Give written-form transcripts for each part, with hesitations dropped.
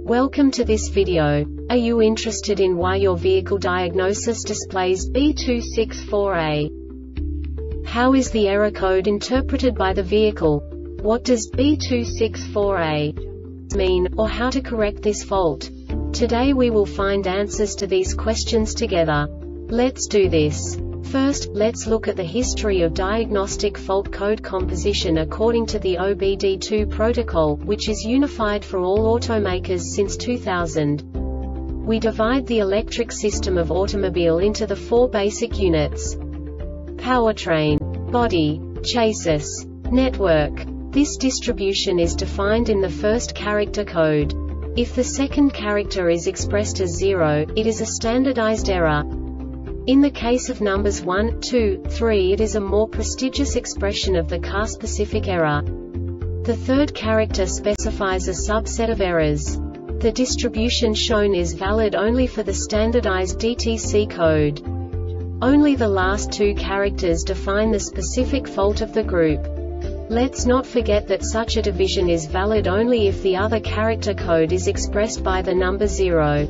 Welcome to this video. Are you interested in why your vehicle diagnosis displays B264A? How is the error code interpreted by the vehicle? What does B264A mean, or how to correct this fault? Today we will find answers to these questions together. Let's do this. First, let's look at the history of diagnostic fault code composition according to the OBD2 protocol, which is unified for all automakers since 2000. We divide the electric system of automobile into the four basic units: powertrain, body, chassis, network. This distribution is defined in the first character code. If the second character is expressed as 0, it is a standardized error. In the case of numbers 1, 2, 3, it is a more prestigious expression of the car-specific error. The third character specifies a subset of errors. The distribution shown is valid only for the standardized DTC code. Only the last two characters define the specific fault of the group. Let's not forget that such a division is valid only if the other character code is expressed by the number 0.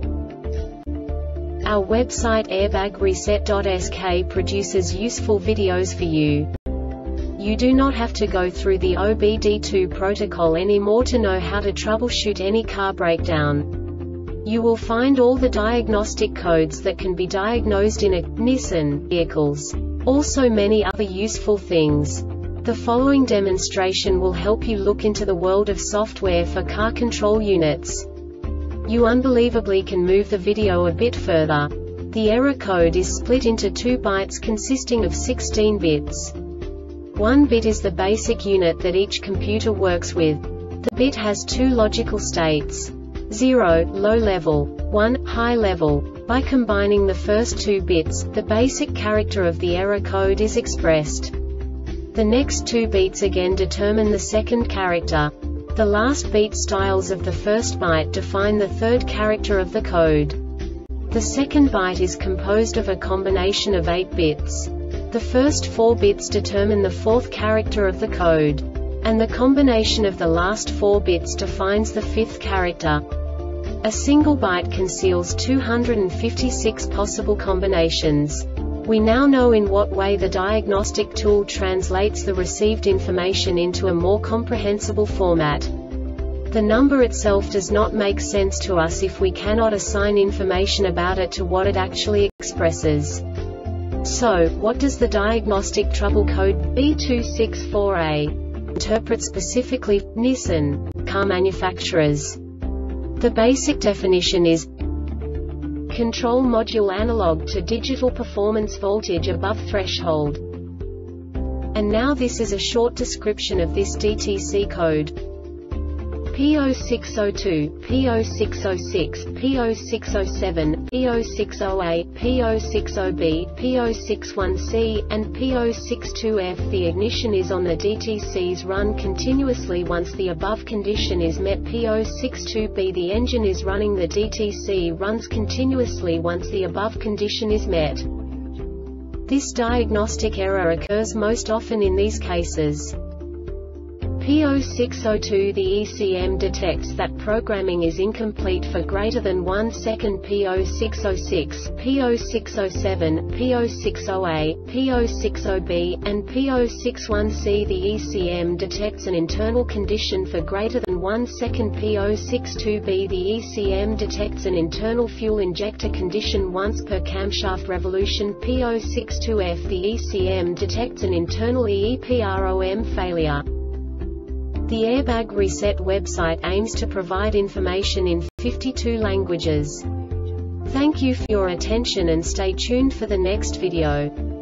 Our website airbagreset.sk produces useful videos for you. You do not have to go through the OBD2 protocol anymore to know how to troubleshoot any car breakdown. You will find all the diagnostic codes that can be diagnosed in a Nissan vehicles. Also many other useful things. The following demonstration will help you look into the world of software for car control units. You unbelievably can move the video a bit further. The error code is split into 2 bytes consisting of 16 bits. 1 bit is the basic unit that each computer works with. The bit has 2 logical states: 0, low level, 1, high level. By combining the first 2 bits, the basic character of the error code is expressed. The next 2 beats again determine the second character. The last beat styles of the first byte define the third character of the code. The second byte is composed of a combination of 8 bits. The first 4 bits determine the fourth character of the code. And the combination of the last 4 bits defines the fifth character. A single byte conceals 256 possible combinations. We now know in what way the diagnostic tool translates the received information into a more comprehensible format. The number itself does not make sense to us if we cannot assign information about it to what it actually expresses. So, what does the diagnostic trouble code B264A interpret specifically for Nissan car manufacturers? The basic definition is control module analog to digital performance voltage above threshold. And now this is a short description of this DTC code. P0602, P0606, P0607, P060A, P060B, P061C, and P062F. The ignition is on. The DTCs run continuously once the above condition is met. P062B. The engine is running. The DTC runs continuously once the above condition is met. This diagnostic error occurs most often in these cases. P0602. The ECM detects that programming is incomplete for greater than 1 second. P0606, P0607, P060A, P060B, and P061C. The ECM detects an internal condition for greater than 1 second. P062B. The ECM detects an internal fuel injector condition once per camshaft revolution. P062F. The ECM detects an internal EEPROM failure. The Airbag Reset website aims to provide information in 52 languages. Thank you for your attention and stay tuned for the next video.